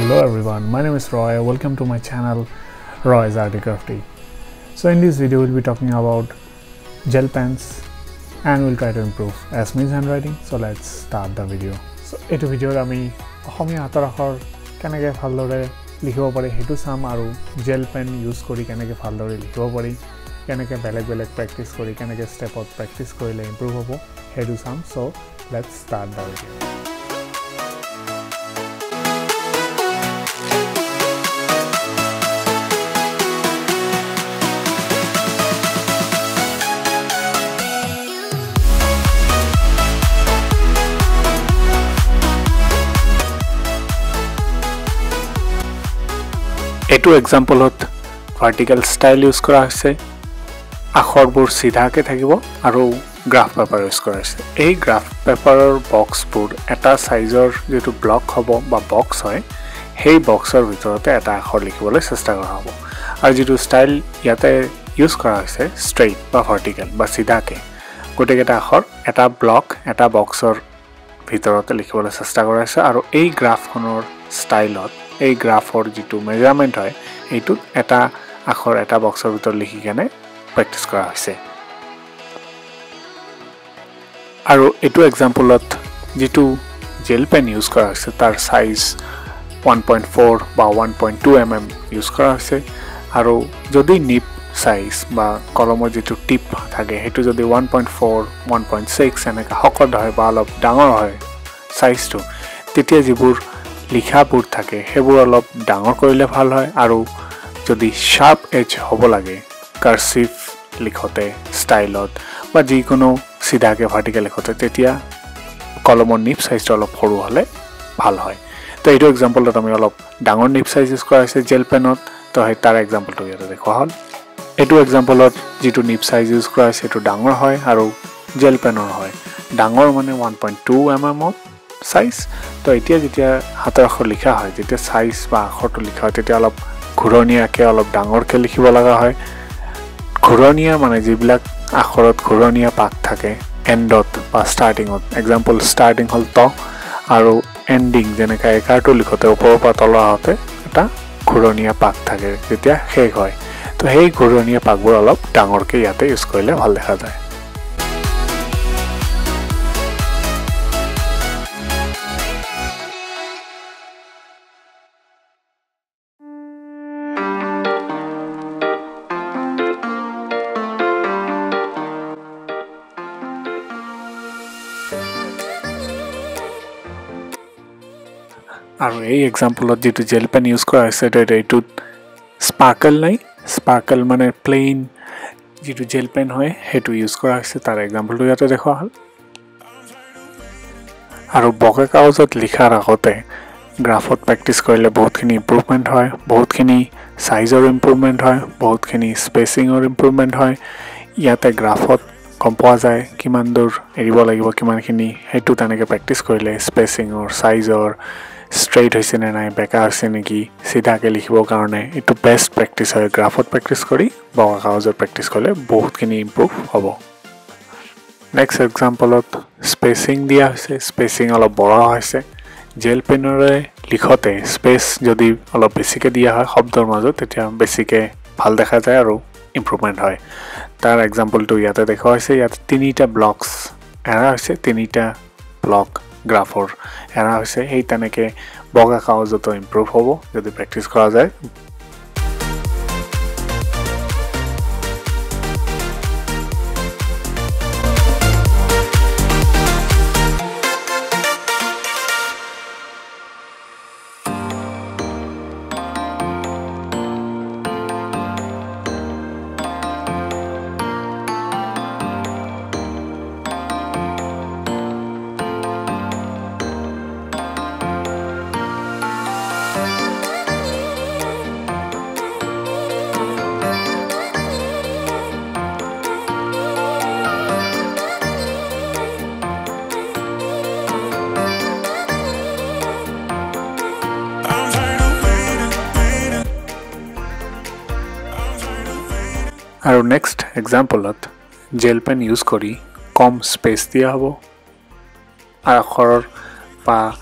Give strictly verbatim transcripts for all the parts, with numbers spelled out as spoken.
Hello everyone, my name is Roy. Welcome to my channel Roy's Arty Crafty. So in this video we'll be talking about gel pens and we'll try to improve Asmi's handwriting. So let's start the video. So in this video আমি অসমীয়া হাতৰ আখৰ কেনেকৈ ভালদৰে লিখিব পাৰি হেতু চাম আৰু gel pen use কৰি কেনেকৈ ভালদৰে লিখিব পাৰি কেনেকৈ বেলেগ বেলেগ প্ৰেক্টিস কৰি কেনেকৈ স্টেপত প্ৰেক্টিস কৰিলে ইমপ্ৰুভ হ'ব হেতু চাম. So let's start the video. এটো এক্সাম্পলত ভাৰ্টিকেল ষ্টাইল ইউজ কৰা হৈছে আখৰবোৰ সিধাকে থাকিব আৰু গ্ৰাফ পেপাৰ ইউজ কৰা হৈছে এই গ্ৰাফ পেপাৰৰ বক্সবোৰ এটা সাইজৰ যেটো ব্লক হ'ব বা বক্স হয় সেই বক্সৰ ভিতৰতে এটা আখৰ লিখিবলৈ চেষ্টা কৰা হ'ব আৰু যেটো ষ্টাইল ইয়াতে ইউজ কৰা হৈছে ষ্ট্ৰেইট বা ভাৰ্টিকেল বা সিধাকে গোটেইটা আখৰ এটা ব্লক এটা বক্সৰ ভিতৰতে লিখিবলৈ চেষ্টা কৰা হৈছে আৰু এই গ্ৰাফখনৰ ষ্টাইলত এই গ্ৰাফৰ যেটো মেজাৰমেন্ট হয় এইটো এটা আখৰ এটা বক্সৰ ভিতৰ লিখি কেনে প্ৰেক্টিস কৰা হৈছে আৰু এটো এক্সাম্পলত যেটো জেল পেন ইউজ কৰা হৈছে তাৰ সাইজ one point four বা one point two millimeters use কৰা হৈছে আৰু যদি নিপ সাইজ বা কলমৰ যেটো টিপ থাকে হেতু যদি one point four one point six এনেকা হকত হয় বা অলপ ডাঙৰ হয় সাইজটো তেতিয়া যিবোৰ লিখাবোৰ থাকে হেবোৰ অলপ ডাঙৰ কৰিলে ভাল হয় আৰু যদি শার্প এজ হ'ব লাগে কার্সিভ লিখতে স্টাইলত বা যিকোনো সিধাকে ভাৰ্টিকেল লিখতে তেতিয়া কলমৰ নিপ সাইজটো অলপ সৰু হলে ভাল হয় তো এইটো এক্সাম্পলত আমি অলপ ডাঙৰ নিপ সাইজ ইউজ কৰা হৈছে জেল পেনত তো হয় তাৰ এক্সাম্পলটো ইয়াতে দেখুৱা হল এইটো এক্সাম্পলত যেটো নিপ সাইজ ইউজ কৰা হৈছে এটো ডাঙৰ হয় আৰু জেল পেনৰ হয় ডাঙৰ মানে one point two millimeters size তো এতিয়া যেতিয়া হাতৰ আখৰ লিখা হয় যেতিয়া সাইজ বা আখৰটো লিখা হয় তেতিয়া অলপ ঘুৰণিয়াকে অলপ ডাঙৰকে লিখিব লগা হয় ঘুৰণিয়া মানে যিবিলাক আখৰত ঘুৰণিয়া পাক থাকে এন্ডত বা ষ্টাৰ্টিংত এক্সাম্পল ষ্টাৰ্টিং হল ত আৰু এন্ডিং যেনেকা একাৰটো লিখতে ওপৰৰ পৰা তলৰ হতে এটা ঘুৰণিয়া পাক থাকে যেতিয়া শেষ হয় তো সেই ঘুৰণিয়া পাকবোৰ অলপ ডাঙৰকে ইয়াতে ইউজ কৰিলে ভাল দেখা যায় আৰু এই এক্সাম্পলত যেটো জেল পেন ইউজ কৰা হৈছে এইটো স্পাৰ্কল নাই স্পাৰ্কল মানে প্লেন যেটো জেল পেন হয় হেতু ইউজ কৰা হৈছে তাৰ এক্সাম্পলটো ইয়াতে দেখুৱা হল আৰু বগা কাগজত লিখাৰ আগতে গ্ৰাফত প্ৰেক্টিস কৰিলে বহুতখিনি ইমপ্ৰুভমেন্ট হয় বহুতখিনি সাইজৰ ইমপ্ৰুভমেন্ট হয় বহুতখিনি স্পেচিংৰ ইমপ্ৰুভমেন্ট হয় ইয়াতে গ্ৰাফত কম পোৱা যায় কিমান দূৰ এৰিব লাগিব কিমানখিনি হেতু তেনেকে প্ৰেক্টিস কৰিলে স্পেচিংৰ সাইজৰ straight হৈছে নে নাই বেকা হৈছে নেকি সিধাকে লিখিবৰ কাৰণে এটো বেস্ট প্ৰেক্টিস হয় গ্ৰাফত প্ৰেক্টিস কৰি বগা কাগজত প্ৰেক্টিস কৰিলে বহুতখিনি ইমপ্ৰুভ হ'ব নেক্সট এক্সাম্পলত স্পেচিং দিয়া হৈছে স্পেচিং অলপ বড় হৈছে জেল পেনৰে লিখতে স্পেস যদি অলপ বেছিকে দিয়া হয় শব্দৰ মাজত তেতিয়া বেছিকে ভাল দেখা যায় আৰু ইমপ্ৰুভমেন্ট হয় তাৰ এক্সাম্পলটো ইয়াতে দেখুৱা হৈছে ইয়াত তিনিটা ব্লকস এৰা হৈছে তিনিটা ব্লক গ্ৰাফৰ এৰা হৈছে এই তেনেকে বগা কাগজত ইমপ্ৰুভ হ'ব যদি প্ৰেক্টিস কৰা যায় আৰু নেক্সট এক্সাম্পলত জেল পেন ইউজ কৰি কম স্পেস দিয়া হ'ব আখৰৰ বা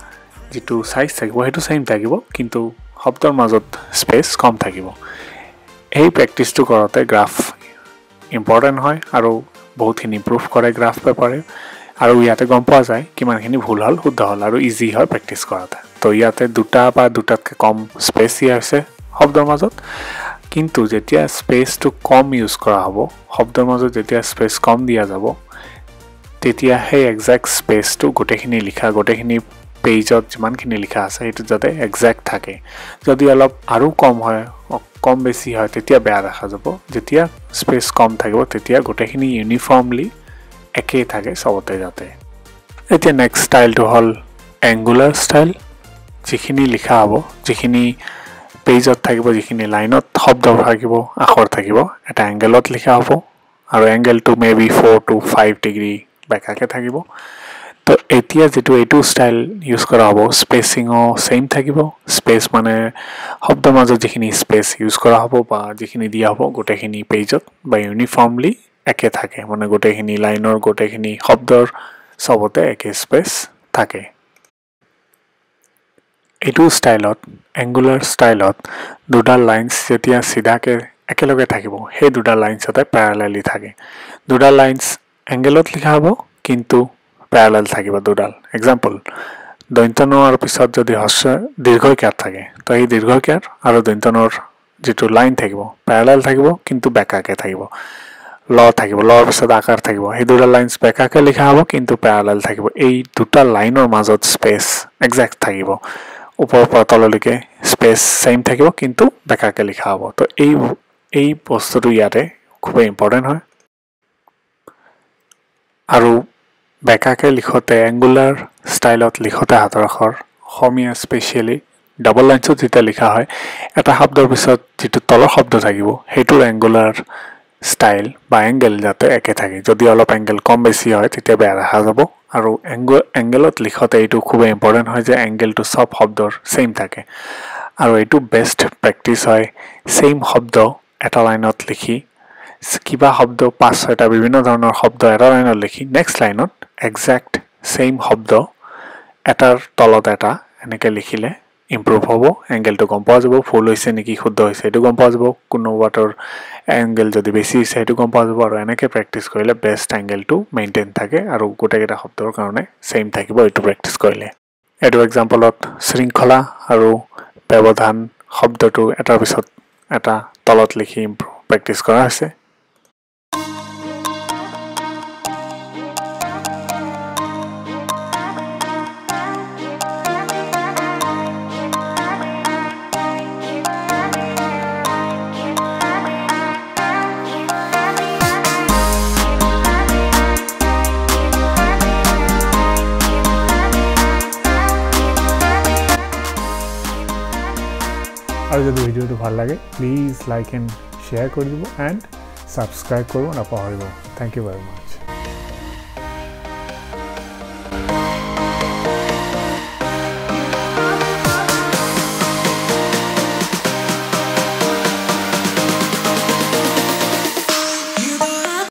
যেটো সাইজ থাকিব হেতু সেম থাকিব কিন্তু শব্দৰ মাজত স্পেস কম থাকিব এই প্ৰ্যাকটিছটো কৰতে গ্ৰাফ ইম্পৰ্টেন্ট হয় আৰু বহুতখিনি ইমপ্ৰুভ কৰে গ্ৰাফ পেপাৰে আৰু ইয়াতে গম পোৱা যায় কিমানখিনি ভুল হল শুদ্ধ হল আৰু ইজি হয় প্ৰ্যাকটিছ কৰাতে তো ইয়াতে দুটা বা দুটাতকৈ কম স্পেস দিয়া আছে শব্দৰ মাজত কিন্তু যেতিয়া স্পেসটো কম ইউজ কৰা হ'ব শব্দৰ মাজত যেতিয়া স্পেস কম দিয়া যাব তেতিয়া সেই এক্সাক্ট স্পেসটো গোটেইখিনি লিখা গোটেইখিনি পেজত যিমানখিনি লিখা আছে এটো যাতে এক্সাক্ট থাকে যদি অলপ আৰু কম হয় কম বেছি হয় তেতিয়া বেয়া দেখা যাব যেতিয়া স্পেস কম থাকিব তেতিয়া গোটেইখিনি ইউনিফৰ্মলি একে থাকে সবতে যাতে এতিয়া নেক্সট ষ্টাইলটো হল এঙ্গুলাৰ ষ্টাইল যিখিনি লিখা হ'ব যিখিনি পেজত থাকিব যিখিনি লাইনত শব্দ থাকিব আখৰ থাকিব এটা এঙ্গেলত লিখা হ'ব আৰু এঙ্গেলটো maybe four to five degree বেকাকে থাকিব তো এতিয়া যেটো এটো ষ্টাইল ইউজ কৰা হ'ব স্পেসিংও সেম থাকিব স্পেস মানে শব্দৰ মাজত যিখিনি স্পেস ইউজ কৰা হ'ব বা যিখিনি দিয়া হ'ব গোটেইখিনি পেজত বা ইউনিফৰ্মলি একে থাকে মানে গোটেইখিনি লাইনৰ গোটেইখিনি শব্দৰ সবতে একে স্পেস থাকে এটো ষ্টাইলত এঙ্গুলাৰ ষ্টাইলত দুডাল লাইনস যেতিয়া সিধাকে একেলগে থাকিব সেই দুডাল লাইনসতে প্যাৰালেলি থাকে দুডাল লাইনস এঙ্গেলত লিখা হ'ব কিন্তু প্যাৰালেল থাকিব দুডাল এক্সাম্পল দন্ত্যনৰ পিছত যদি হস্য দীৰ্ঘইকাৰ থাকে তো এই দীৰ্ঘইকাৰ আৰু দন্ত্যনৰ যেটো লাইন থাকিব প্যাৰালেল থাকিব কিন্তু বেকাকে থাকিব ল থাকিব লৰ পিছত আকাৰ থাকিব এই দুডাল লাইনস বেকাকে লিখা হ'ব কিন্তু প্যাৰালেল থাকিব এই দুটা লাইনৰ মাজত স্পেস এক্সাক্ট থাকিব উপৰ পৰা তললৈকে স্পেস সেম থাকিব কিন্তু বেকাকে লিখা হ'ব তো এই এই বস্তুটো ইয়াতে খুব ইম্পৰ্টেন্ট হয় আৰু বেকাকে লিখতে এঙ্গুলাৰ ষ্টাইলত লিখতে হাতৰ আখৰ অসমীয়া স্পেশালি ডাবল লাইনছত যেতিয়া লিখা হয় এটা শব্দৰ পিছত যেটো তলৰ শব্দ থাকিব হেতুৰ এঙ্গুলাৰ ষ্টাইল বা এঙ্গেল যাতে একে থাকে যদি অলপ এঙ্গেল কম বেছি হয় তেতিয়া বেয়া দেখা যাব আৰু এঙ্গেলত লিখতে এটো খুব ইম্পৰ্টেন্ট হয় যে এঙ্গেলটো সব শব্দৰ সেম থাকে আৰু এটো বেস্ট প্ৰ্যাকটিছ হয় সেম শব্দ এটা লাইনত লিখি কিবা শব্দ পাঁচ ছয়টা বিভিন্ন ধৰণৰ শব্দ এটা লাইনত লিখি নেক্সট লাইনত এক্সাক্ট সেম শব্দ এটাৰ তলত এটা এনেকে লিখিলে ইমপ্ৰুভ হ'ব এঙ্গেলটো গম পোৱা যাব ফুল হৈছে নেকি শুদ্ধ হৈছে এটো গম পোৱা যাব কোনো ওয়াটাৰ এঙ্গেল যদি বেছি হৈছে এটো গম পোৱা যাব আৰু এনেকে প্ৰ্যাকটিছ কৰিলে বেস্ট এঙ্গেলটো মেইনটেইন থাকে আৰু গোটেইটা শব্দৰ কাৰণে সেম থাকিব এটো প্ৰ্যাকটিছ কৰিলে এটো এক্সাম্পলত শৃংখলা আৰু ব্যৱধান শব্দটো এটাৰ পিছত এটা তলত লিখি প্ৰ্যাকটিছ কৰা হৈছে আৰু যদি ভিডিওটো ভাল লাগে প্লিজ লাইক এণ্ড শ্বেয়াৰ কৰি দিব এণ্ড সাবস্ক্ৰাইব কৰিব নাপাহৰিব থ্যাংক ইউ ভেৰি মাচ